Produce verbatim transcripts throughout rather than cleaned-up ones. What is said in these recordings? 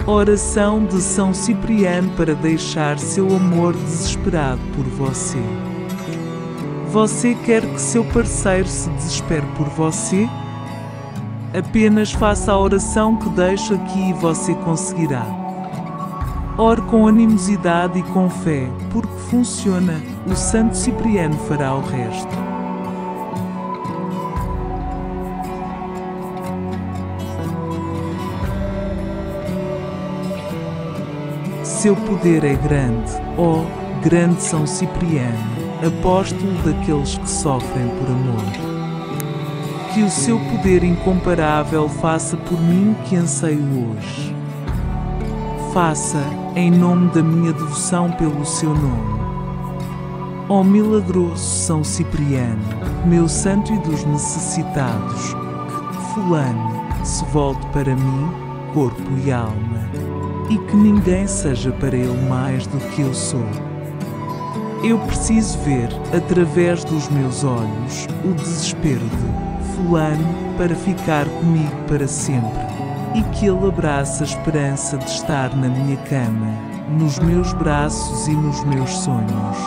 Oração de São Cipriano para deixar seu amor desesperado por você. Você quer que seu parceiro se desespere por você? Apenas faça a oração que deixo aqui e você conseguirá. Ore com animosidade e com fé, porque funciona. O Santo Cipriano fará o resto. Seu poder é grande, ó, grande São Cipriano, apóstolo daqueles que sofrem por amor. Que o seu poder incomparável faça por mim o que anseio hoje. Faça, em nome da minha devoção pelo seu nome. Ó milagroso São Cipriano, meu santo e dos necessitados, que fulano se volte para mim, corpo e alma, e que ninguém seja para ele mais do que eu sou. Eu preciso ver, através dos meus olhos, o desespero de fulano para ficar comigo para sempre, e que ele abrace a esperança de estar na minha cama, nos meus braços e nos meus sonhos.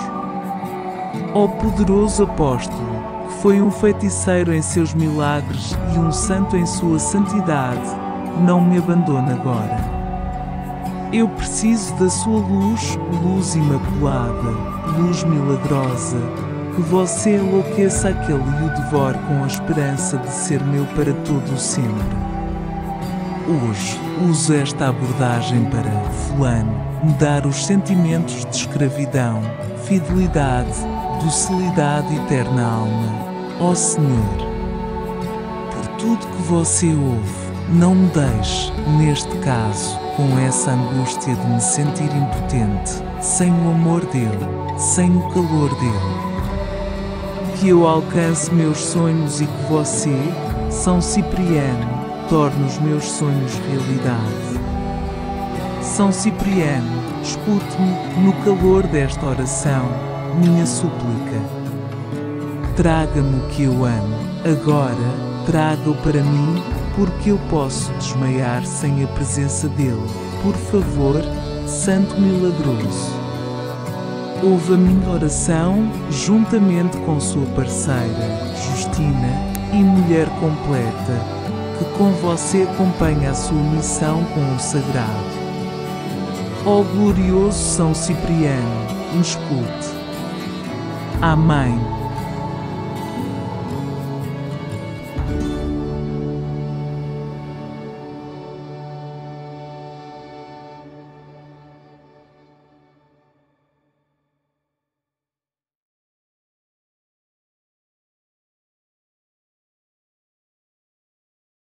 Ó poderoso apóstolo, que foi um feiticeiro em seus milagres e um santo em sua santidade, não me abandone agora. Eu preciso da sua luz, luz imaculada, luz milagrosa, que você enlouqueça aquele e o devore com a esperança de ser meu para todo o sempre. Hoje, uso esta abordagem para, fulano, me dar os sentimentos de escravidão, fidelidade, docilidade e eterna alma. Ó Senhor, por tudo que você ouve, não me deixe, neste caso, com essa angústia de me sentir impotente, sem o amor dele, sem o calor dele. Que eu alcance meus sonhos e que você, São Cipriano, torne os meus sonhos realidade. São Cipriano, escute-me no calor desta oração, minha súplica. Traga-me o que eu amo, agora, traga-o para mim, porque eu posso desmaiar sem a presença dele. Por favor, Santo Milagroso. Ouve a minha oração, juntamente com sua parceira, Justina, e mulher completa, que com você acompanha a sua missão com o sagrado. Ó glorioso São Cipriano, me escute. Amém.